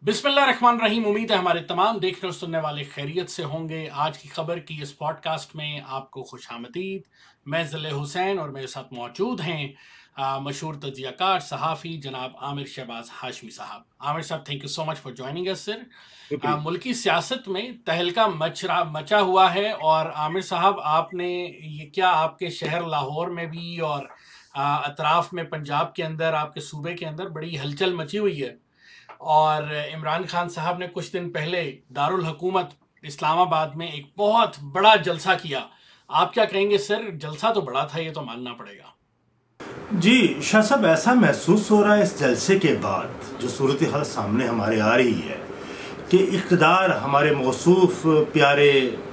बिस्मिल्लाहिर्रहमानिर्रहीम। उम्मीद है हमारे तमाम देखने और सुनने वाले खैरियत से होंगे। आज की खबर की इस पॉडकास्ट में आपको खुशामदीद। मैं ज़िले हुसैन और मेरे साथ मौजूद हैं मशहूर तजियाकार सहाफ़ी जनाब आमिर शहबाज हाशमी साहब। आमिर साहब, thank you so much for joining us sir. मुल्की सियासत में तहलका मचा हुआ है और आमिर साहब, आपने ये क्या आपके शहर लाहौर में भी और अतराफ़ में पंजाब के अंदर, आपके सूबे के अंदर बड़ी हलचल मची हुई है और इमरान खान साहब ने कुछ दिन पहले दारुल हुकूमत इस्लामाबाद में एक बहुत बड़ा जलसा किया। आप क्या कहेंगे सर? जलसा तो बड़ा था, ये तो मानना पड़ेगा। जी शाह साहब, ऐसा महसूस हो रहा है इस जलसे के बाद जो सूरत हाल सामने हमारे आ रही है कि इक़्तिदार हमारे मौसूफ प्यारे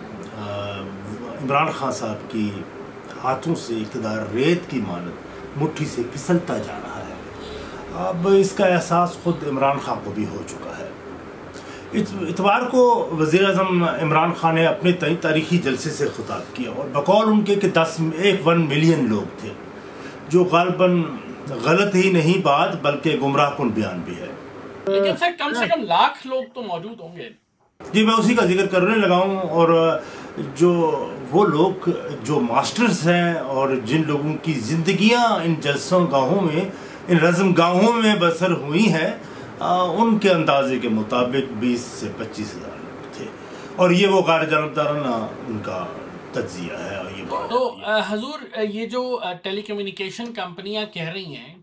इमरान खान साहब की हाथों से इक़्तिदार रेत की मानद मुट्ठी से फिसलता जा रहा है। अब इसका एहसास खुद इमरान खान को भी हो चुका है। इतवार को वज़ीर-ए-आज़म इमरान खान ने अपने तारीखी जलसे से खिताब किया और बकौल उनके कि 1 मिलियन लोग थे, जो गालबन गलत ही नहीं बात बल्कि गुमराहकुन बयान भी है। लेकिन सर, कम से कम लाख लोग तो मौजूद होंगे। जी, मैं उसी का जिक्र करने लगा हूँ। और जो वो लोग जो मास्टर्स हैं और जिन लोगों की ज़िंदगियाँ इन जलसों गाहों में, इन रज़म गाहों में बसर हुई हैं, उनके अंदाजे के मुताबिक 20 से 25 हज़ार लोग थे। और ये वो गैर जानबदाराना उनका तज्जिया है। और ये बात तो हजूर, ये जो टेलीकम्युनिकेशन कंपनियां कह रही हैं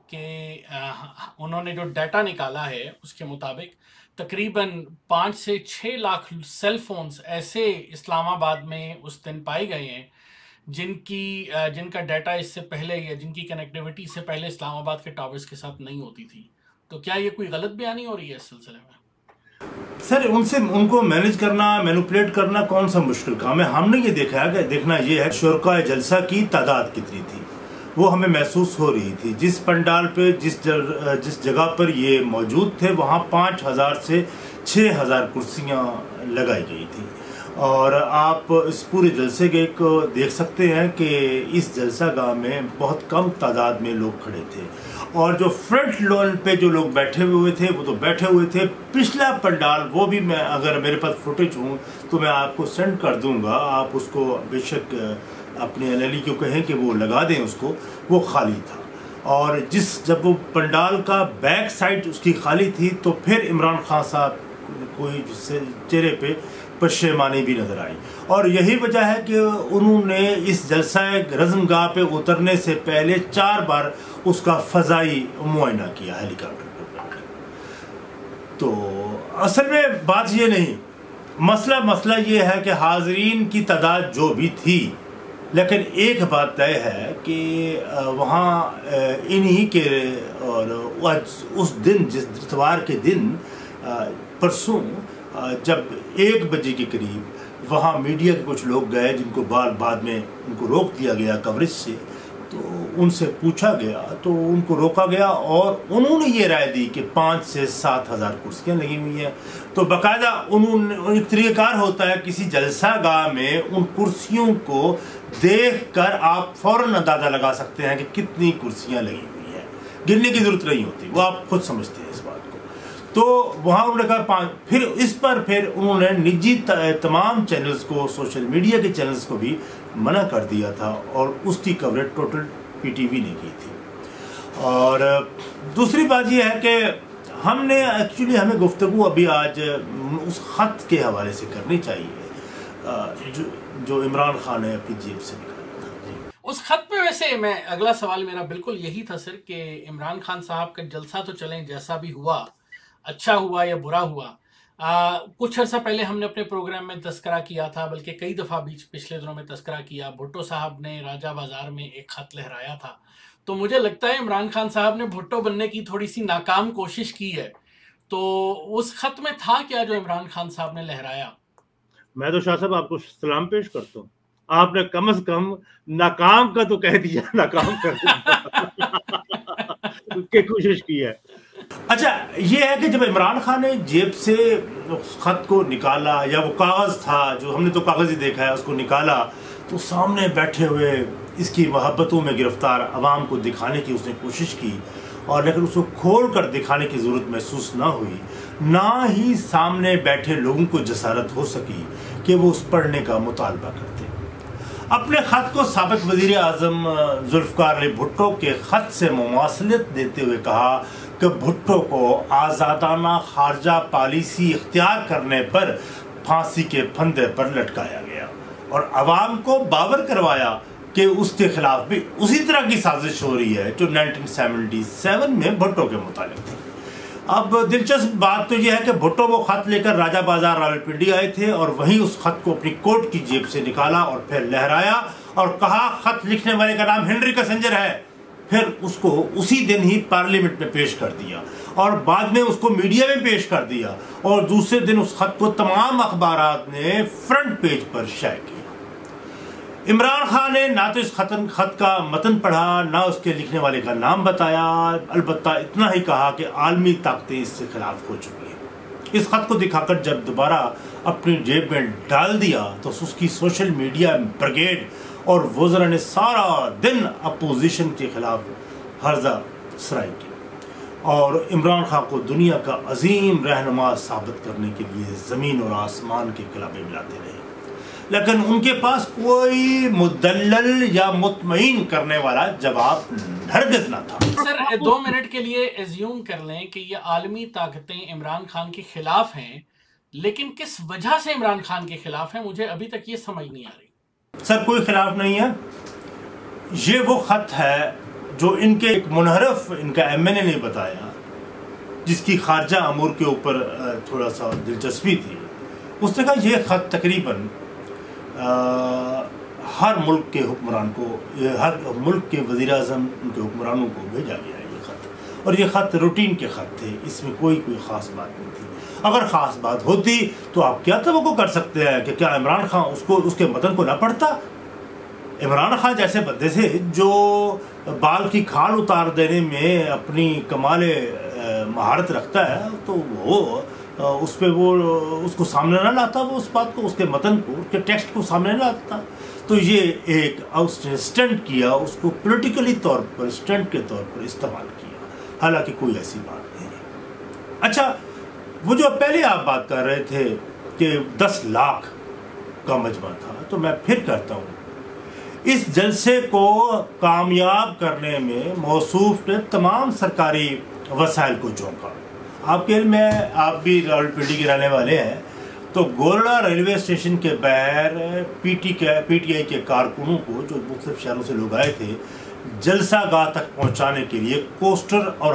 कि उन्होंने जो डाटा निकाला है उसके मुताबिक तकरीबन 5 से 6 लाख सेल फोन्स ऐसे इस्लामाबाद में उस दिन पाए गए हैं जिनका डाटा इससे पहले या जिनकी कनेक्टिविटी से पहले इस्लामाबाद के टावर्स के साथ नहीं होती थी। तो क्या ये कोई गलत बयानी हो रही है इस सिलसिले में? सर, उनको मैनेज करना, मैनिपुलेट करना कौन सा मुश्किल काम है। हमने ये देखा है कि देखना ये है शुरका जलसा की तादाद कितनी थी, वो हमें महसूस हो रही थी। जिस पंडाल पे जिस जगह पर ये मौजूद थे वहाँ 5000 से 6000 कुर्सियाँ लगाई गई थी। और आप इस पूरे जलसे के को देख सकते हैं कि इस जलसा गाह में बहुत कम तादाद में लोग खड़े थे और जो फ्रंट लोन पे जो लोग बैठे हुए थे वो तो बैठे हुए थे। पिछला पंडाल, वो भी मैं, अगर मेरे पास फुटेज हूँ तो मैं आपको सेंड कर दूंगा, आप उसको बेशक अपने एलएलई को कहें कि वो लगा दें उसको, वो खाली था। और जब वो पंडाल का बैक साइड उसकी खाली थी तो फिर इमरान खान साहब कोई चेहरे पे पशेमानी भी नजर आई। और यही वजह है कि उन्होंने इस जलसा रज़मगाह पे उतरने से पहले 4 बार उसका फ़ज़ाई मुआयना किया हेलीकॉप्टर पर। तो असल में बात ये नहीं, मसला ये है कि हाज़रीन की तादाद जो भी थी, लेकिन एक बात तय है कि वहाँ इन्हीं के और उस दिन, जिस इतवार के दिन परसों जब 1 बजे के करीब वहाँ मीडिया के कुछ लोग गए जिनको बाद में उनको रोक दिया गया कवरेज से, तो उनसे पूछा गया तो उनको रोका गया और उन्होंने ये राय दी कि 5 से 7 हज़ार कुर्सियाँ लगी हुई हैं। तो बाकायदा उन्होंने, एक तरीक़ाकार होता है किसी जलसा गाह में उन कुर्सियों को देख कर आप फ़ौरन अंदाज़ा लगा सकते हैं कि कितनी कुर्सियाँ लगी हुई हैं, गिनने की ज़रूरत नहीं होती, वो आप खुद समझते हैं इस बात को। तो वहाँ उन्होंने कहा 5। फिर उन्होंने निजी तमाम चैनल्स को, सोशल मीडिया के चैनल्स को भी मना कर दिया था और उसकी कवरेज टोटल पीटीवी ने की थी। और दूसरी बात यह है कि हमें गुफ्तगू अभी आज उस ख़त के हवाले से करनी चाहिए जो इमरान खान ने अपनी जेब से निकाला था। उस खत पे वैसे मैं, अगला सवाल मेरा बिल्कुल यही था सर कि इमरान खान साहब का जलसा तो चलें जैसा भी हुआ, अच्छा हुआ या बुरा हुआ, कुछ अर्सा पहले हमने अपने प्रोग्राम में तस्करा किया था, बल्कि कई दफ़ा पिछले दिनों में तस्करा किया। भुट्टो साहब ने राजा बाजार में एक खत लहराया था। तो मुझे लगता है इमरान खान साहब ने भुट्टो बनने की थोड़ी सी नाकाम कोशिश की है। तो उस खत में था क्या जो इमरान खान साहब ने लहराया? मैं तो शाह साहब आपको सलाम पेश करता हूँ, आपने कम से कम नाकाम का तो कह दिया, नाकाम कर के कोशिश की है। अच्छा, ये है कि जब इमरान खान ने जेब से उस खत को निकाला, या वो कागज़ था, जो हमने तो कागज़ ही देखा है, उसको निकाला, तो सामने बैठे हुए इसकी मोहब्बतों में गिरफ्तार अवाम को दिखाने की उसने कोशिश की, और लेकिन उसको खोल कर दिखाने की ज़रूरत महसूस ना हुई। نہ ہی سامنے بیٹھے لوگوں کو جسارت ہو سکی کہ وہ اس پڑھنے کا مطالبہ کرتے۔ اپنے خط کو سابق وزیر اعظم ذوالفقار علی بھٹو کے خط سے مماثلت دیتے ہوئے کہا کہ بھٹو کو آزادانہ خارجہ پالیسی اختیار کرنے پر پھانسی کے پھندے پر لٹکایا گیا اور عوام کو باور کروایا کہ اس کے خلاف بھی اسی طرح کی سازش ہو رہی ہے جو 1977 میں بھٹو کے متعلق تھی۔ اب دلچسپ بات تو یہ ہے کہ بھٹو وہ خط لے کر راجہ بازار راولپنڈی آئے تھے اور وہیں اس خط کو اپنی کوٹ کی جیب سے نکالا اور پھر لہرایا اور کہا خط لکھنے والے کا نام ہنری کسنجر ہے۔ پھر اس کو اسی دن ہی پارلیمنٹ میں پیش کر دیا اور بعد میں اس کو میڈیا میں پیش کر دیا اور دوسرے دن اس خط کو تمام اخبارات نے فرنٹ پیج پر شائع کیا۔ عمران خان نے نہ تو اس خط کا متن پڑھا نہ اس کے لکھنے والے کا نام بتایا، البتہ اتنا ہی کہا کہ عالمی طاقتیں اس سے خلاف ہو چکی ہیں۔ اس خط کو دکھا کر جب دوبارہ اپنی جیب میں ڈال دیا تو اس کی سوشل میڈیا بریگیڈ اور وزراء نے سارا دن اپوزیشن کے خلاف ہرزہ سرائی کی اور عمران خان کو دنیا کا عظیم رہنما ثابت کرنے کے لیے زمین اور آسمان کے کلابے ملاتے رہے، لیکن ان کے پاس کوئی مدلل یا مطمئن کرنے والا جواب ہرگز نہ تھا۔ سر 2 منٹ کے لیے ایزیوم کر لیں کہ یہ عالمی طاقتیں عمران خان کے خلاف ہیں، لیکن کس وجہ سے عمران خان کے خلاف ہیں مجھے ابھی تک یہ سمجھ نہیں آ رہی۔ سر کوئی خلاف نہیں ہے، یہ وہ خط ہے جو ان کے ایک منحرف ان کا ایم این اے نے بتایا، جس کی خارجہ امور کے اوپر تھوڑا سا دلچسپی تھی۔ اس نے کہا یہ خط تقریباً ہر ملک کے حکمران کو، ہر ملک کے وزیر اعظم ان کے حکمرانوں کو بھیجا گیا ہے یہ خط، اور یہ خط روٹین کے خط تھے، اس میں کوئی خاص بات نہیں تھی۔ اگر خاص بات ہوتی تو آپ کیا توقع کر سکتے ہیں کہ کیا عمران خان اس کے متن کو نہ پڑھتا؟ عمران خان جیسے بندے سے جو بال کی کھال اتار دینے میں اپنی کمال مہارت رکھتا ہے تو وہ اس پہ وہ اس کو سامنے نہ لاتا، وہ اس بات کو، اس کے متن کو، اس کے ٹیکسٹ کو سامنے نہ لاتا، تو یہ ایک اسٹنٹ کیا، اس کو پولیٹیکلی طور پر اسٹنٹ کے طور پر استعمال کیا، حالانکہ کوئی ایسی بات نہیں ہے۔ اچھا، وہ جو پہلے آپ بات کر رہے تھے کہ 10 لاکھ کا مجمع تھا، تو میں پھر کہتا ہوں اس جلسے کو کامیاب کرنے میں موصوف نے تمام سرکاری وسائل کو جھونکا۔ آپ کے علم میں، آپ بھی راولپنڈی کے رہنے والے ہیں، تو گورڑا ریلوے اسٹیشن کے باہر پی ٹی آئی کے کارکنوں کو، جو مختلف شہروں سے لوگ آئے تھے، جلسہ گاہ تک پہنچانے کے لیے کوسٹر اور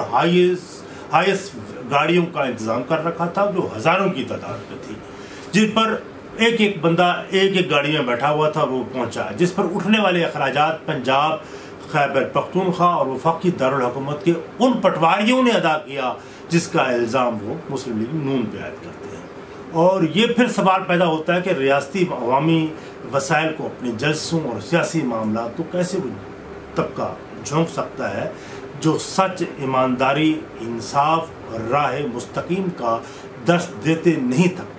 ہائیس گاڑیوں کا انتظام کر رکھا تھا، جو ہزاروں کی تعداد میں تھی، جن پر ایک بندہ ایک گاڑی میں بیٹھا ہوا تھا، وہ پہنچا، جس پر اٹھنے والے اخراجات پنجاب، خیبر پختونخوا اور وفاقی دارالحکومت کے ان پٹواریوں نے ادا کیا جس کا الزام وہ مسلم لیگ نون پہ عائد کرتے ہیں۔ اور یہ پھر سوال پیدا ہوتا ہے کہ ریاستی عوامی وسائل کو اپنے جلسوں اور سیاسی معاملات کو کیسے وہ طبقہ جھونک سکتا ہے جو سچ، ایمانداری، انصاف اور راہ مستقیم کا درس دیتے نہیں تھکتا۔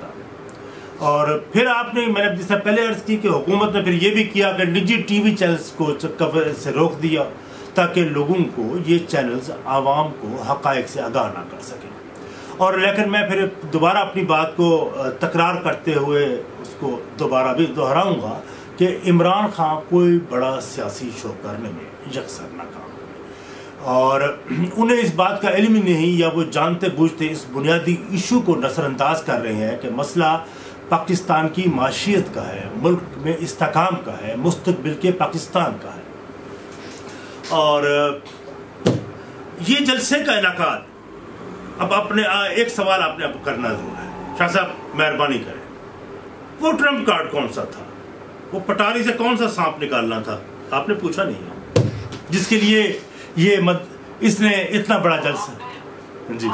اور پھر آپ نے، میں نے جس سے پہلے عرض کی کہ حکومت نے پھر یہ بھی کیا کہ نجی ٹی وی چینلز کو سے روک دیا تاکہ لوگوں کو یہ چینلز عوام کو حقائق سے آگاہ نہ کر سکیں۔ اور لیکن میں پھر دوبارہ اپنی بات کو تکرار کرتے ہوئے اس کو دوبارہ بھی دہراؤں گا کہ عمران خان کوئی بڑا سیاسی شو کرنے میں یکسر ناکام، اور انہیں اس بات کا علم ہی نہیں، یا وہ جانتے بوجھتے اس بنیادی ایشو کو نظر انداز کر رہے ہیں کہ مسئلہ پاکستان کی معیشت کا ہے، ملک میں استحکام کا ہے، مستقبل کے پاکستان کا ہے۔ اور یہ جلسے کا انعقاد، اب اپنے ایک سوال آپ نے کرنا ضرور ہے، شاہ صاحب مہربانی کریں، وہ ٹرمپ کارڈ کون سا تھا؟ وہ پٹاری سے کون سا سانپ نکالنا تھا؟ آپ نے پوچھا نہیں ہے، جس کے لیے یہ اس نے اتنا بڑا جلسہ۔ جی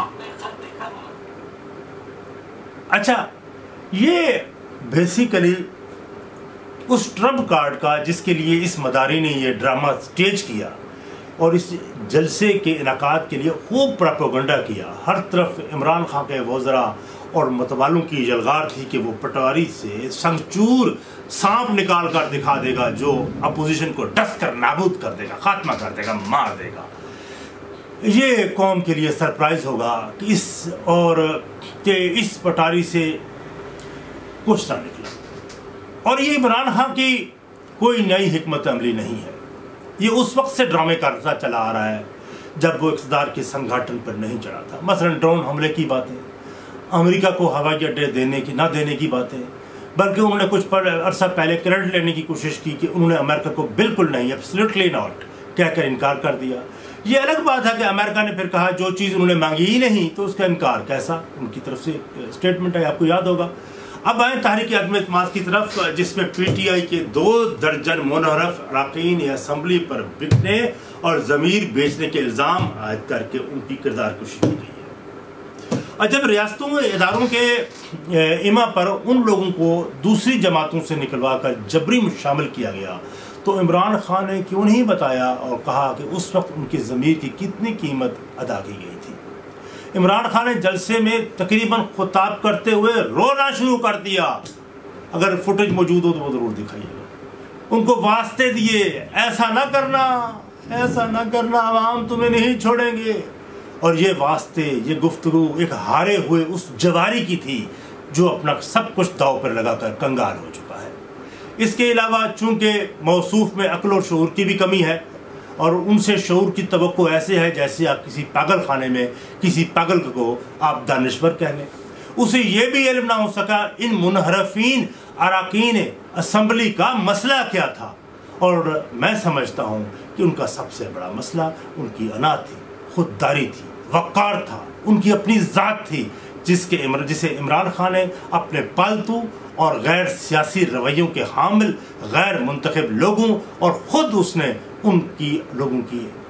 اچھا، یہ بیسیکلی اس ٹرمپ کارڈ کا جس کے لیے اس مداری نے یہ ڈرامہ سٹیج کیا اور اس جلسے کے انعقاد کے لیے خوب پروپیگنڈا کیا، ہر طرف عمران خان کے وزراء اور متوالوں کی یلغار تھی کہ وہ پٹواری سے سنگچور سانپ نکال کر دکھا دے گا جو اپوزیشن کو ڈس کر نابود کر دے گا، خاتمہ کر دے گا، مار دے گا۔ یہ قوم کے لیے سرپرائز ہوگا کہ اس پٹاری سے کچھ نہ نکلا. اور یہ عمران خان کی کوئی نئی حکمت عملی نہیں ہے. یہ اس وقت سے ڈرامے کرتا چلا آ رہا ہے جب وہ اقتدار کے سنگھاٹن پر نہیں چڑھا تھا. مثلا ڈرون حملے کی باتیں، امریکہ کو ہوائی اڈے دینے کی نہ دینے کی باتیں، بلکہ انہوں نے کچھ عرصہ پہلے کریڈٹ لینے کی کوشش کی کہ انہوں نے امریکہ کو بالکل نہیں، ایبسلیوٹلی ناٹ کہہ کر انکار کر دیا. یہ الگ بات ہے کہ امریکہ نے پھر کہا جو چیز انہوں نے مانگی ہی نہیں تو اس کا انکار کیسا، ان کی طرف سے اسٹیٹمنٹ ہے، آپ کو یاد ہوگا. اب آئیں تحریک عدم اعتماد کی طرف، جس میں پی ٹی آئی کے 2 درجن منحرف اراکین اسمبلی پر بکنے اور ضمیر بیچنے کے الزام عائد کر کے ان کی کردار کشی کی گئی ہے. اور جب ریاستوں میں اداروں کے ایما پر ان لوگوں کو دوسری جماعتوں سے نکلوا کر جبری شامل کیا گیا تو عمران خان نے کیوں نہیں بتایا اور کہا کہ اس وقت ان کے ضمیر کی کتنی قیمت ادا کی گئی تھی. عمران خان نے جلسے میں تقریباً خطاب کرتے ہوئے رونا شروع کر دیا. اگر فوٹیج موجود ہو تو وہ ضرور دکھائیے گا. ان کو واسطے دیے، ایسا نہ کرنا، ایسا نہ کرنا، عوام تمہیں نہیں چھوڑیں گے. اور یہ واسطے، یہ گفتگو ایک ہارے ہوئے اس جواری کی تھی جو اپنا سب کچھ داؤ پر لگا کر کنگال ہو چکا ہے. اس کے علاوہ چونکہ موصوف میں عقل و شعور کی بھی کمی ہے اور ان سے شعور کی توقع ایسے ہے جیسے آپ کسی پاگل خانے میں کسی پاگل کو آپ دانشور کہہ لیں. اسے یہ بھی علم نہ ہو سکا ان منحرفین اراکین اسمبلی کا مسئلہ کیا تھا. اور میں سمجھتا ہوں کہ ان کا سب سے بڑا مسئلہ ان کی انا تھی، خودداری تھی، وقار تھا، ان کی اپنی ذات تھی جسے عمران خان نے اپنے پالتو اور غیر سیاسی رویوں کے حامل غیر منتخب لوگوں اور خود اس نے ان کی لوگوں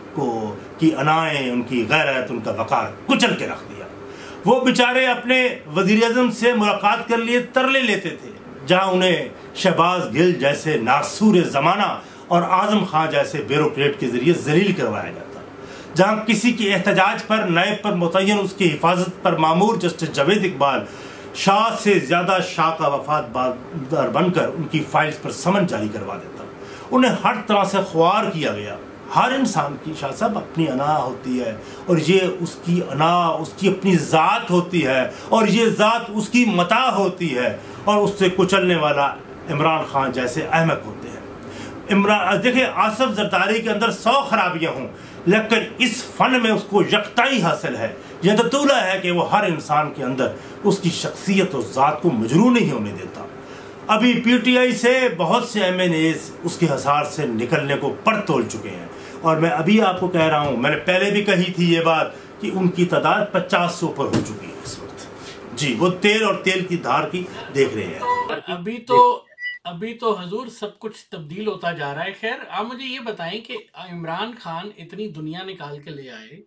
کی انائیں، ان کی غیرت، ان کا وقار کچل کے رکھ دیا. وہ بیچارے اپنے وزیر اعظم سے ملاقات کر لیے ترلے لیتے تھے جہاں انہیں شہباز گل جیسے ناسور زمانہ اور اعظم خان جیسے بیوروکریٹ کے ذریعے ذلیل کروایا جاتا، جہاں کسی کے احتجاج پر نائب پر متعین اس کی حفاظت پر مامور جسٹس جاوید اقبال شاہ سے زیادہ شاہ کا وفادار بن کر ان کی فائلز پر سمن جاری کروا دیتا. انہیں ہر طرح سے خوار کیا گیا. ہر انسان کی شاہ صاحب اپنی انا ہوتی ہے اور یہ اس کی انا، اس کی اپنی ذات ہوتی ہے اور یہ ذات اس کی متاع ہوتی ہے اور اس سے کچلنے والا عمران خان جیسے احمق ہوتے ہیں. دیکھیں آصف زرداری کے اندر 100 خرابیاں ہوں لیکن اس فن میں اس کو یکتائی حاصل ہے. یہ دطولہ ہے کہ وہ ہر انسان کے اندر اس کی شخصیت اور ذات کو مجروح نہیں ہونے دیتا. ابھی پی ٹی آئی سے بہت سے ایم این ایز اس کے حصار سے نکلنے کو پر تول چکے ہیں اور میں ابھی آپ کو کہہ رہا ہوں، میں نے پہلے بھی کہی تھی یہ بات کہ ان کی تعداد 50 سے اوپر ہو چکی ہے اس وقت. جی وہ تیل اور تیل کی دھار کی دیکھ رہے ہیں. ابھی تو حضور سب کچھ تبدیل ہوتا جا رہا ہے. خیر آپ مجھے یہ بتائیں کہ عمران خان اتنی دنیا نکال کے لے آئے،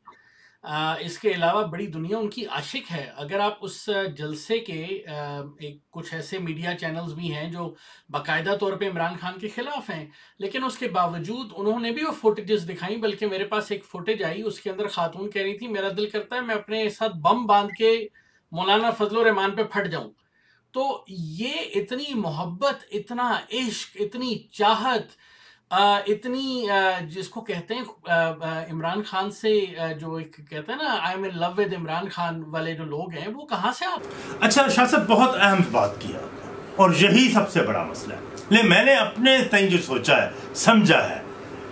اس کے علاوہ بڑی دنیا ان کی عاشق ہے. اگر آپ اس جلسے کے کچھ ایسے میڈیا چینلز بھی ہیں جو باقاعدہ طور پہ عمران خان کے خلاف ہیں لیکن اس کے باوجود انہوں نے بھی وہ فوٹیجز دکھائیں. بلکہ میرے پاس ایک فوٹیج آئی، اس کے اندر خاتون کہہ رہی تھی میرا دل کرتا ہے میں اپنے ساتھ بم باندھ کے مولانا فضل الرحمان پہ پھٹ جاؤں. تو یہ اتنی محبت، اتنا عشق، اتنی چاہت، اتنی جس کو کہتے ہیں عمران خان سے جو ایک کہتے ہیں نا I am in love with Imran Khan والے جو لوگ ہیں وہ کہاں سے آتے ہیں؟ اچھا شاہ صاحب بہت اہم بات کیا اور یہی سب سے بڑا مسئلہ ہے. لیکن میں نے اپنے تئیں جو سوچا ہے، سمجھا ہے،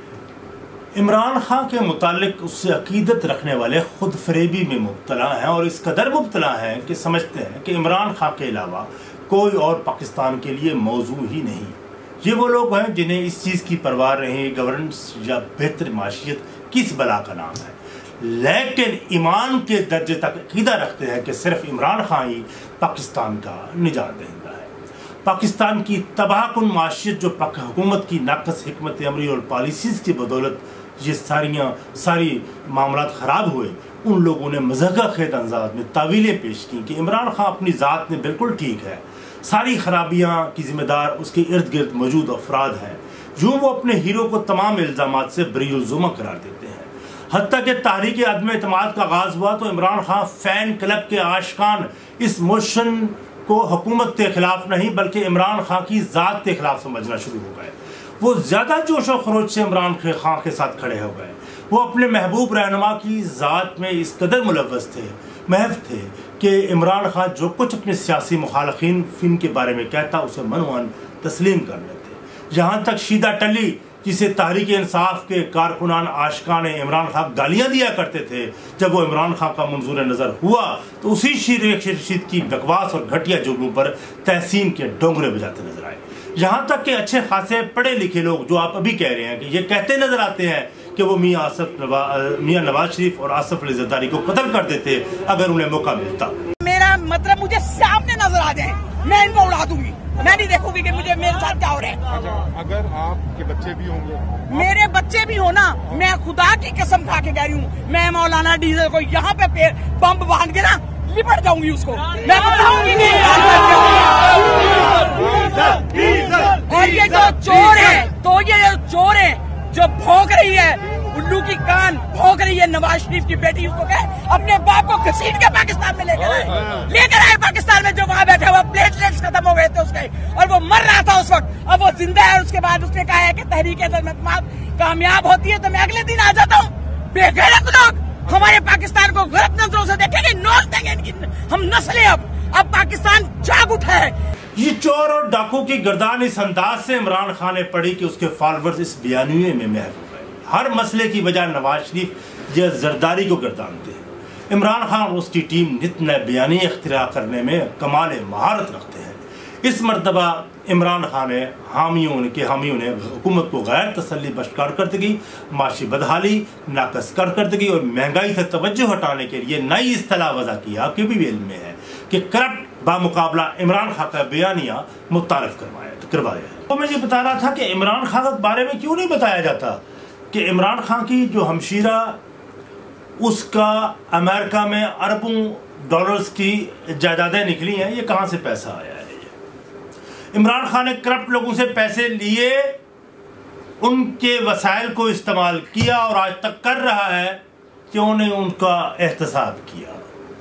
عمران خان کے متعلق اس سے عقیدت رکھنے والے خود فریبی میں مبتلا ہیں اور اس قدر مبتلا ہیں کہ سمجھتے ہیں کہ عمران خان کے علاوہ کوئی اور پاکستان کے لیے موضوع ہی نہیں. یہ وہ لوگ ہیں جنہیں اس چیز کی پرواہ نہیں گورننس یا بہتر معیشت کس بلا کا نام ہے، لیکن ایمان کے درجے تک عقیدہ رکھتے ہیں کہ صرف عمران خان ہی پاکستان کا نجات دہندہ ہے. پاکستان کی تباہ کن معیشت جو حکومت کی ناقص حکمت عملی اور پالیسیز کی بدولت یہ ساری معاملات خراب ہوئے، ان لوگوں نے مضحکہ خیز انداز میں تعویلیں پیش کی کہ عمران خان اپنی ذات میں بالکل ٹھیک ہے، ساری خرابیاں کی ذمہ دار اس کے ارد گرد موجود افراد ہیں. یوں وہ اپنے ہیرو کو تمام الزامات سے بری الزمہ قرار دیتے ہیں. حتیٰ کہ تحریک عدم اعتماد کا آغاز ہوا تو عمران خان فین کلب کے عاشقان اس موشن کو حکومت کے خلاف نہیں بلکہ عمران خان کی ذات کے خلاف سمجھنا شروع ہو گئے. وہ زیادہ جوش و خروش سے عمران خان کے ساتھ کھڑے ہو گئے. وہ اپنے محبوب رہنما کی ذات میں اس قدر ملوث تھے، محو تھے کہ عمران خان جو کچھ اپنے سیاسی مخالفین کے بارے میں کہتا اسے منوان تسلیم کر لیتے۔ یہاں تک شیدہ ٹلی جسے تحریک انصاف کے کارکنان عاشقان عمران خان گالیاں دیا کرتے تھے، جب وہ عمران خان کا منظور نظر ہوا تو اسی شیر رشید کی بکواس اور گھٹیا جملوں پر تحسین کے ڈونگرے بجاتے نظر آئے۔ یہاں تک کہ اچھے خاصے پڑھے لکھے لوگ جو آپ ابھی کہہ رہے ہیں کہ یہ کہتے نظر آتے ہیں کہ وہ میاں نواز شریف اور آصف علی زرداری کو قتل کر دیتے اگر انہیں موقع ملتا۔ میرا مطلب مجھے سامنے نظر آ جائے، میں ان کو اڑا دوں گی، میں نہیں دیکھوں گی کہ مجھے میرے ساتھ کیا ہو رہا ہے۔ اگر آپ کے بچے بھی ہوں گے، میرے بچے بھی ہو نا، میں خدا کی قسم کھا کے کہہ رہی ہوں، میں مولانا ڈیزل کو یہاں پہ بم باندھ کے نا لپٹ جاؤں گی اس کو، میں بتاؤں گی نہیں۔ اور یہ جو چور ہے، تو یہ چور ہے جو بھونک رہی ہے، الو کی کان بھونک رہی ہے نواز شریف کی بیٹی، اس کو کہ اپنے باپ کو گھسیٹ کے پاکستان میں لے کر آئے پاکستان میں، جو وہاں بیٹھا ہوا پلیٹلیٹس ختم ہو گئے تھے اس کے، اور وہ مر رہا تھا اس وقت، اب وہ زندہ ہے۔ اس کے بعد اس نے کہا ہے کہ تحریک انصاف کامیاب ہوتی ہے تو میں اگلے دن آ جاتا ہوں۔ بے غیرت لوگ ہمارے پاکستان کو غلط نظروں سے دیکھیں گے، نوچ دیں گے ان کی ہم نسلیں۔ اب پاکستان جاگ اٹھا ہے۔ یہ چور اور ڈاکو کی گردان اس انداز سے عمران خان نے پڑھی کہ اس کے فالورز اس بیانیے میں محو ہو گئے۔ ہر مسئلے کی وجہ نواز شریف یا زرداری کو گردانتے ہیں۔ عمران خان اور اس کی ٹیم نت نئے بیانیے اختراع کرنے میں کمال مہارت رکھتے ہیں۔ اس مرتبہ عمران خان نے حامیوں نے حکومت کو غیر تسلی بخش کارکردگی، معاشی بدحالی، ناقص کارکردگی اور مہنگائی سے توجہ ہٹانے کے لیے نئی اصطلاح وضع کیا، آپ کے بھی علم میں ہے کہ کرپٹ بامقابلہ عمران خان کا بیانیہ متعارف کروایا۔ تو میں یہ بتا رہا تھا کہ عمران خان کے بارے میں کیوں نہیں بتایا جاتا کہ عمران خان کی جو ہمشیرہ، اس کا امریکہ میں اربوں ڈالرز کی جائیدادیں نکلی ہیں، یہ کہاں سے پیسہ آیا ہے؟ عمران خان نے کرپٹ لوگوں سے پیسے لیے، ان کے وسائل کو استعمال کیا اور آج تک کر رہا ہے، کیوں نہیں ان کا احتساب کیا؟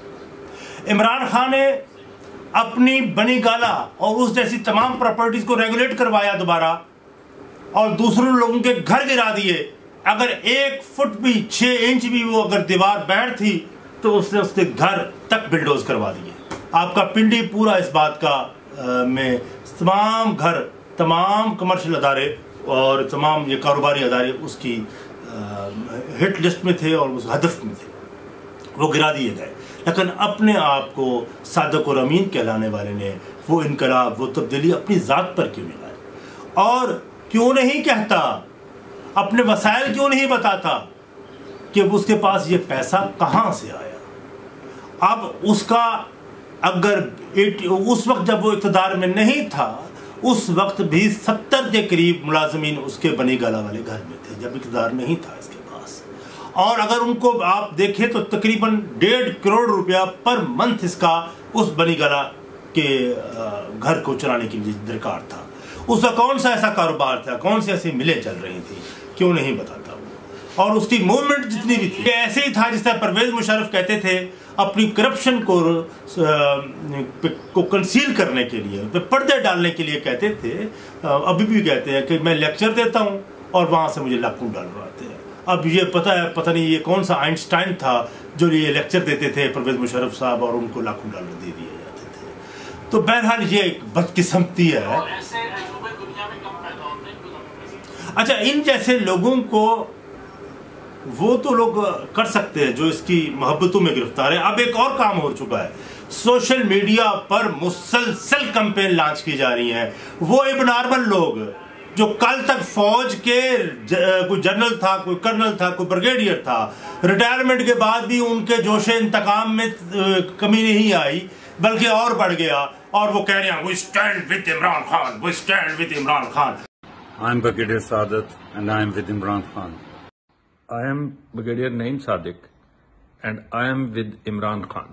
عمران خان نے اپنی بنی گالا اور اس جیسی تمام پراپرٹیز کو ریگولیٹ کروایا دوبارہ، اور دوسروں لوگوں کے گھر گرا دیے۔ اگر 1 فٹ بھی 6 انچ بھی وہ اگر دیوار بیٹھ تھی تو اس نے اس کے گھر تک بلڈوز کروا دیے۔ آپ کا پنڈی پورا اس بات کا میں تمام گھر، تمام کمرشل ادارے اور تمام یہ کاروباری ادارے اس کی ہٹ لسٹ میں تھے اور اس ہدف میں تھے، وہ گرا دیے گئے۔ لیکن اپنے آپ کو صادق اور امین کہلانے والے نے وہ انقلاب، وہ تبدیلی اپنی ذات پر کیوں نہیں لائی؟ اور کیوں نہیں کہتا، اپنے وسائل کیوں نہیں بتاتا کہ اس کے پاس یہ پیسہ کہاں سے آیا؟ اب اس کا اگر اس وقت جب وہ اقتدار میں نہیں تھا، اس وقت بھی 70 کے قریب ملازمین اس کے بنی گالا والے گھر میں تھے جب اقتدار نہیں تھا اس کے پاس، اور اگر ان کو آپ دیکھیں تو تقریباً 1.5 کروڑ روپیہ پر منتھ اس کا اس بنی گالا کے گھر کو چلانے کے لیے درکار تھا۔ اس کا کون سا ایسا کاروبار تھا، کون سی ایسی ملیں چل رہی تھی، کیوں نہیں بتاتا وہ؟ اور اس کی موومنٹ جتنی بھی تھی ایسے ہی تھا جس طرح پرویز مشرف کہتے تھے اپنی کرپشن کو کنسیل کرنے کے لیے، پردے ڈالنے کے لیے کہتے تھے، ابھی بھی کہتے ہیں کہ میں لیکچر دیتا ہوں اور وہاں سے مجھے لاکھوں ڈالر آتے ہیں۔ اب یہ پتہ نہیں یہ کون سا آئنسٹائن تھا جو یہ لیکچر دیتے تھے پرویز مشرف صاحب اور ان کو لاکھوں ڈالر دے دیے جاتے تھے۔ تو بہرحال یہ ایک بدقسمتی ہے۔ اچھا، ان جیسے لوگوں کو وہ تو لوگ کر سکتے ہیں جو اس کی محبتوں میں گرفتار ہے۔ اب ایک اور کام ہو چکا ہے، سوشل میڈیا پر مسلسل کمپین لانچ کی جا رہی ہیں۔ وہ اب نارمل لوگ جو کل تک فوج کے کوئی جنرل تھا، کوئی کرنل تھا، کوئی بریگیڈیئر تھا، ریٹائرمنٹ کے بعد بھی ان کے جوش انتقام میں کمی نہیں آئی بلکہ اور بڑھ گیا، اور وہ کہہ رہے ہیں we stand with Imran Khan, we stand with Imran Khan. I am Brigadier Saadat and I am with Imran Khan. I am Brigadier Naeem Sadiq and I am with Imran Khan.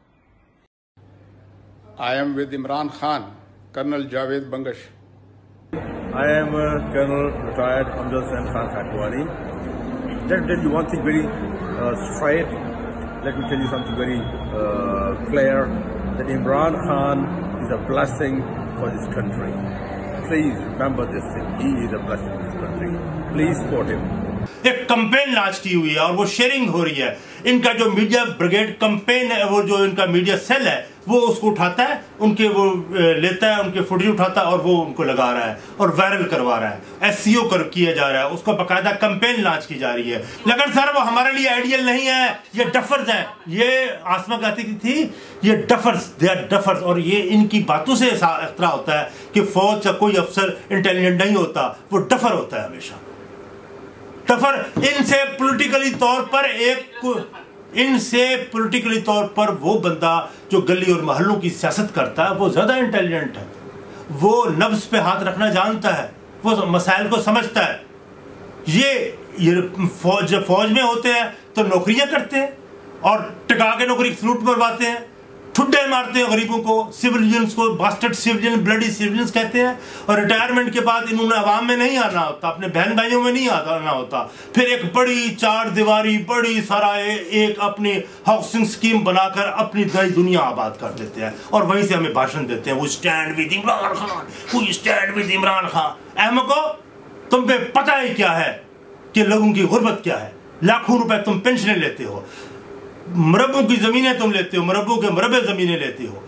I am with Imran Khan, Colonel Javed Bangash. I am Colonel retired Hamza Hussain Khan Khatwani. Let me tell you one thing very straight. Let me tell you something very clear, that Imran Khan is a blessing for this country. Please remember this thing. He is a blessing for this country. Please support him. ایک campaign launch کی ہوئی ہے اور وہ sharing ہو رہی ہے. ان کا جو میڈیا بریگیڈ کمپین ہے, وہ جو ان کا میڈیا سیل ہے, وہ اس کو اٹھاتا ہے, ان کے وہ لیتا ہے, ان کے فوٹیج اٹھاتا ہے اور وہ ان کو لگا رہا ہے اور وائرل کروا رہا ہے, SEO کیا جا رہا ہے, اس کو باقاعدہ کمپین لانچ کی جا رہی ہے. لیکن سر وہ ہمارے لیے آئیڈیل نہیں ہے, یہ ڈفرز ہیں. یہ آسما کہتی تھی یہ ڈفرز, دے آر ڈفرز. اور یہ ان کی باتوں سے اختراع ہوتا ہے کہ فوج کا کوئی افسر انٹیلیجنٹ نہیں ہوتا, وہ ڈفر ہوتا ہے ہمیشہ. ڈفر ان سے پولیٹیکلی طور پر وہ بندہ جو گلی اور محلوں کی سیاست کرتا ہے وہ زیادہ انٹیلیجنٹ ہے, وہ نبض پہ ہاتھ رکھنا جانتا ہے, وہ مسائل کو سمجھتا ہے. یہ فوج میں ہوتے ہیں تو نوکریاں کرتے ہیں اور ٹکا کے نوکری فلوٹ مرواتے ہیں, ٹھڈے مارتے ہیں غریبوں کو, سیویلینز کو باسٹرڈ سیویلین, بلڈی سیویلینز کہتے ہیں. اور ریٹائرمنٹ کے بعد انہوں نے عوام میں نہیں آنا ہوتا, اپنے بہن بھائیوں میں نہیں آنا ہوتا, پھر ایک بڑی چار دیواری, بڑی سارا ایک اپنی ہاؤسنگ سکیم بنا کر اپنی نئی دنیا آباد کر دیتے ہیں اور وہیں سے ہمیں بھاشن دیتے ہیں, وہ اسٹینڈ ود عمران خان, وہ اسٹینڈ ود عمران خان. احمقو, تم پہ پتہ ہی کیا ہے کہ لوگوں کی غربت کیا ہے. لاکھوں روپے تم پینشنیں لیتے ہو, مربوں کی زمینیں تم لیتے ہو, مربوں کے مربع زمینیں لیتے ہو,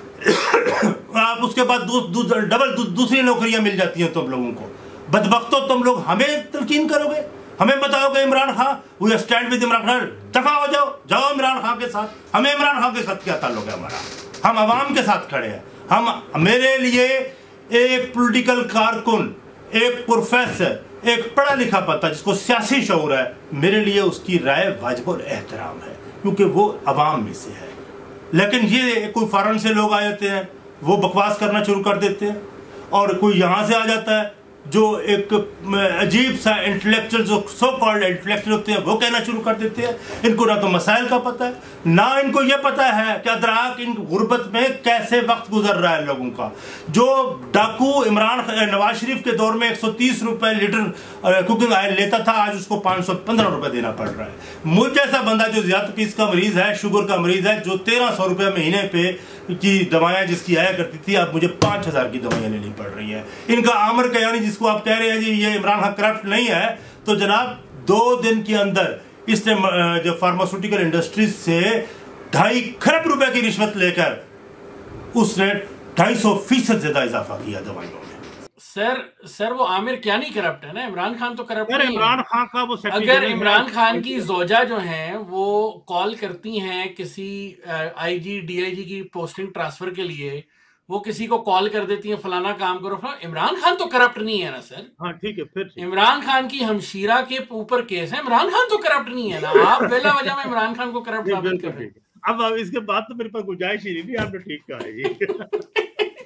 آپ اس کے بعد ڈبل دوسری نوکریاں مل جاتی ہیں تم لوگوں کو. بدبختو, تم لوگ ہمیں تلقین کرو گے, ہمیں بتاؤ گے Imran Khan, we stand with Imran Khan, دفع ہو جاؤ عمران خان کے ساتھ. ہمیں عمران خان کے ساتھ کیا تعلق ہے ہمارا؟ ہم عوام کے ساتھ کھڑے ہیں. میرے لیے ایک پولیٹیکل کارکن, ایک پروفیسر, ایک پڑھا لکھا پتا جس کو سیاسی شعور ہے, میرے لیے اس کی رائے واجب الاحترام ہے کیونکہ وہ عوام میں سے ہے. لیکن یہ کوئی فارن سے لوگ آ جاتے ہیں, وہ بکواس کرنا شروع کر دیتے ہیں, اور کوئی یہاں سے آ جاتا ہے جو ایک عجیب سا انٹلیکچوئل, جو سو کالڈ انٹلیکچوئل ہوتے ہیں, وہ کہنا شروع کر دیتے ہیں. ان کو نہ تو مسائل کا پتہ ہے, نہ ان کو یہ پتہ ہے کہ ادراک ان غربت میں کیسے وقت گزر رہا ہے لوگوں کا. جو ڈاکو نواز شریف کے دور میں 130 روپے لیٹر کوکنگ آئل لیتا تھا, آج اس کو 515 روپے دینا پڑ رہا ہے. مجھ جیسا بندہ جو ذیابطیس کا مریض ہے, شوگر کا مریض ہے, جو 1300 روپے مہینے پہ کی دوائیں جس کی آیا کرتی تھی, اب مجھے 5000 کی دوائیں لینی پڑ رہی ہیں. ان کا عامر کیانی جس کو آپ کہہ رہے ہیں جی یہ عمران خان کرپٹ نہیں ہے, تو جناب 2 دن کے اندر اس نے جو فارماسیوٹیکل انڈسٹریز سے 2.5 کھرب روپے کی رشوت لے کر اس نے 250% زیادہ اضافہ کیا دوائیوں میں. سر وہ عامر کیا نہیں کرپٹ ہے نا, عمران خان تو کرپٹ نہیں ہے. عمران خان کا وہ اگر عمران خان کی زوجہ جو ہیں وہ کال کرتی ہیں کسی IG DIG کی پوسٹنگ ٹرانسفر کے لیے, وہ کسی کو کال کر دیتی ہیں فلانا کام کرو, عمران خان تو کرپٹ نہیں ہے نا سر. ہاں ٹھیک ہے, پھر عمران خان کی ہمشیرہ کے اوپر کیس ہے, عمران خان تو کرپٹ نہیں ہے نا. آپ بلا وجہ میں عمران خان کو کرپٹ ثابت کر رہے ہیں. اب اس کے بعد تو میرے پاس گنجائش ہی نہیں, آپ نے ٹھیک کہا جی.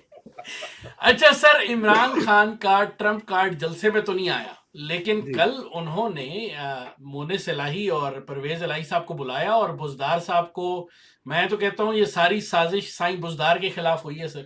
اچھا سر, عمران خان کا ٹرمپ کارڈ جلسے میں تو نہیں آیا, لیکن کل انہوں نے مونس الہی اور پرویز الہی صاحب کو بلایا, اور بزدار صاحب کو, میں تو کہتا ہوں یہ ساری سازش سائیں بزدار کے خلاف ہوئی ہے سر.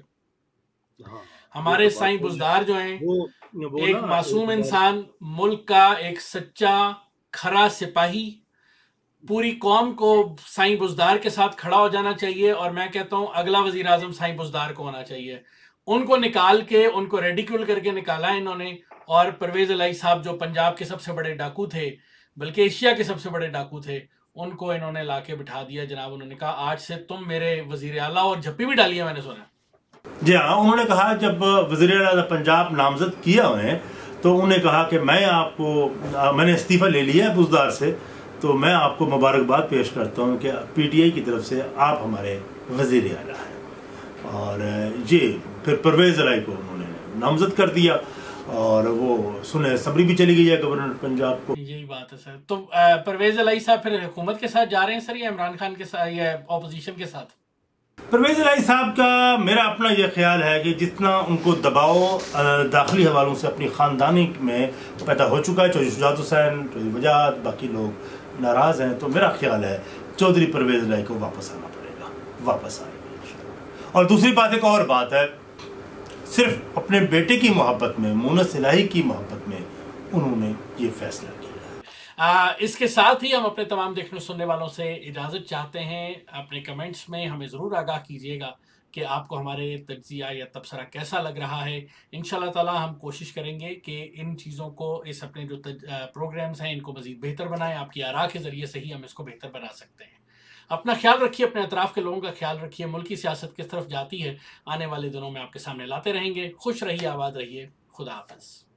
ہمارے سائیں بزدار جو ہیں, ایک معصوم انسان, ملک کا ایک سچا کھرا سپاہی, پوری قوم کو سائیں بزدار کے ساتھ کھڑا ہو جانا چاہیے, اور میں کہتا ہوں اگلا وزیر اعظم سائیں بزدار کو ہونا چاہیے. ان کو نکال کے, ان کو ریڈیکیول کر کے نکالا انہوں نے, اور پرویز الہی صاحب جو پنجاب کے سب سے بڑے ڈاکو تھے, بلکہ ایشیا کے سب سے بڑے ڈاکو تھے, ان کو انہوں نے لا کے بٹھا دیا جناب. انہوں نے کہا آج سے تم میرے وزیر اعلیٰ, اور جھپی بھی ڈالی ہے میں نے سنا. جی ہاں, انہوں نے کہا جب وزیر اعلیٰ پنجاب نامزد کیا انہیں, تو انہوں نے کہا کہ میں نے استعفیٰ لے لیا ہے بزدار سے, تو میں آپ کو مبارکباد پیش کرتا ہوں کہ PTI کی طرف سے آپ ہمارے وزیر اعلیٰ ہیں. اور یہ پھر پرویز الہی کو انہوں نے نامزد کر دیا, اور وہ سنیں صبری بھی چلی گئی ہے گورنر پنجاب کو. یہی بات ہے سر. تو پرویز الہی صاحب پھر حکومت کے ساتھ جا رہے ہیں سر, یا عمران خان کے ساتھ, یا اپوزیشن کے ساتھ؟ پرویز الہی صاحب کا میرا اپنا یہ خیال ہے کہ جتنا ان کو دباؤ داخلی حوالوں سے اپنی خاندانی میں پیدا ہو چکا ہے, چودھری شجاعت حسین, چودھری وجاہت, باقی لوگ ناراض ہیں, تو میرا خیال ہے چودھری پرویز الہی کو واپس آنا پڑے گا, واپس آئے گا. اور دوسری بات, ایک اور بات ہے, صرف اپنے بیٹے کی محبت میں, مونس الہی کی محبت میں انہوں نے یہ فیصلہ کیا. اس کے ساتھ ہی ہم اپنے تمام دیکھنے سننے والوں سے اجازت چاہتے ہیں. اپنے کمنٹس میں ہمیں ضرور آگاہ کیجیے گا کہ آپ کو ہمارے تجزیہ یا تبصرہ کیسا لگ رہا ہے۔ انشاءاللہ تعالی ہم کوشش کریں گے کہ ان چیزوں کو، اس اپنے جو پروگرامز ہیں ان کو مزید بہتر بنائیں۔ آپ کی آراء کے ذریعے سے ہی ہم اس کو بہتر بنا سکتے ہیں۔ اپنا خیال رکھیے، اپنے اطراف کے لوگوں کا خیال رکھیے۔ ملکی سیاست کس طرف جاتی ہے آنے والے دنوں میں آپ کے سامنے لاتے رہیں گے۔ خوش رہیے، آباد رہیے، خدا حافظ۔